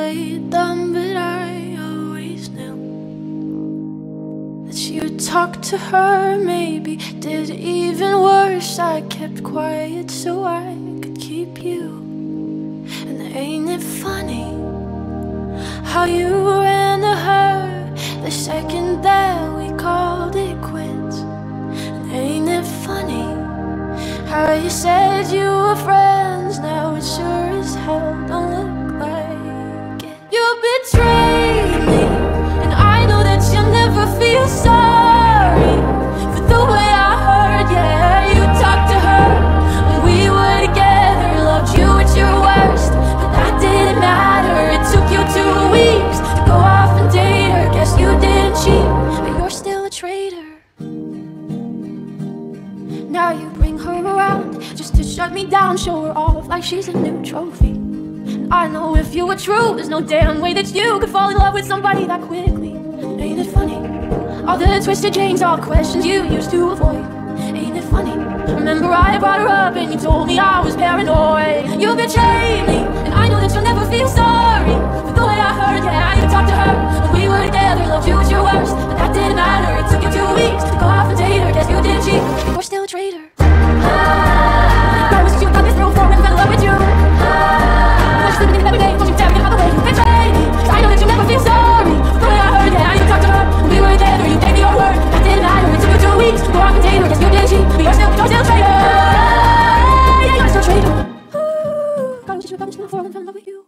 played dumb, but I always knew that you'd talk to her, maybe did even worse. I kept quiet so I could keep you. And ain't it funny how you ran to her the second that we called it quits? And ain't it funny how you said you were friends, now it sure as hell don't look like it. You betrayed me, and I know that you'll never feel sorry for the way I heard. Yeah, you talked to her when we were together, loved you at your worst, but that didn't matter. It took you 2 weeks to go off and date her. Guess you didn't cheat, but you're still a traitor. Now you bring her around just to shut me down, show her off like she's a new trophy. And I know if you were true, there's no damn way that you could fall in love with somebody that quickly. Ain't it funny, all the twisted chains, all the questions you used to avoid? Ain't it funny, remember I brought her up and you told me I was paranoid. You betrayed me, and I know that you'll never feel sorry for the way I heard. Yeah, you talked to her when we were together, loved you at your worst, but that didn't matter. It took you 2 weeks to go off and date her. Guess you didn't cheat, you're still a traitor. Promised you got this through for and fell in love with you. Was sleeping every day, won't you tell me how the way you betrayed me? I know that you never feel sorry for the way I heard. Yeah, you talked to her when we were together, you gave me your word, that didn't matter. It took you 2 weeks to go off and date her. Guess you didn't cheat, but you're still a traitor. Yeah, you're still a traitor. God, I wish you were promised before and fell in love with you.